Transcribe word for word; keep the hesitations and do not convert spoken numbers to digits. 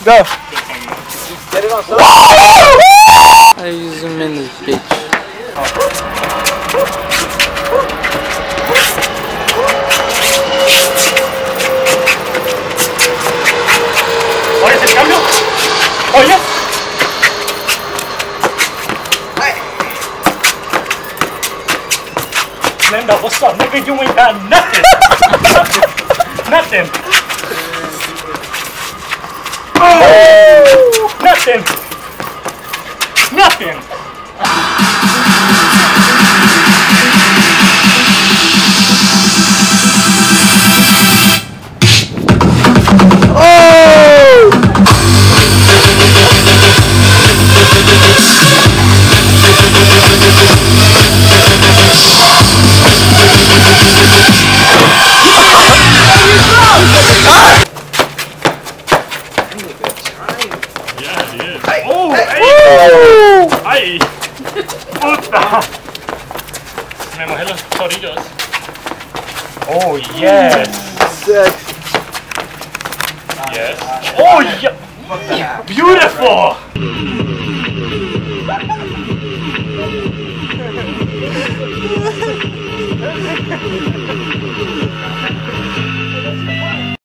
Go. Get it on something. I use him in this bitch. Oye, ¿se cambio? Oye. Linda, what's up? Nigga, you ain't got nothing. Nothing. Nothing. Oh, nothing. Nothing. ¡Ay! ¡Puta! Me mojé los torillos. Oh, yes. Yes. Oh, yeah. Beautiful.